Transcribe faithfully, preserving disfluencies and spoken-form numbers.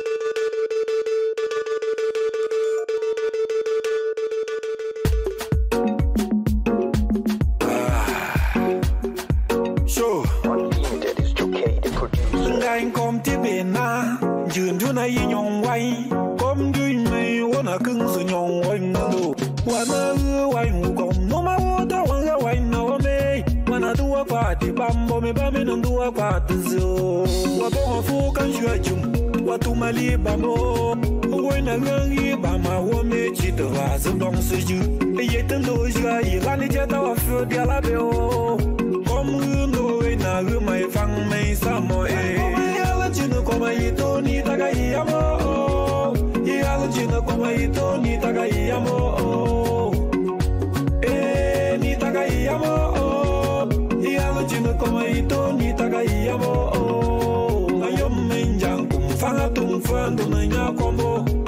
June June I young way, come doing me one a kung so young wine do. One a wine who come no my water one a wine now me. When I do a party, bambo me bammy don't do a party so. What on a folk and you a jum, what to my libamo. When I run here by my woman, cheat the rise of long so you. Yet and those you are, you ran it yet our food, the alabeo. Come, you know, in a room, my fang may some more. Come ito ni tagayamo, iyalujina come ito ni tagayamo, eh ni tagayamo, iyalujina come ito ni tagayamo. Ayom menjang kum fanga tum fandu na nya kombo.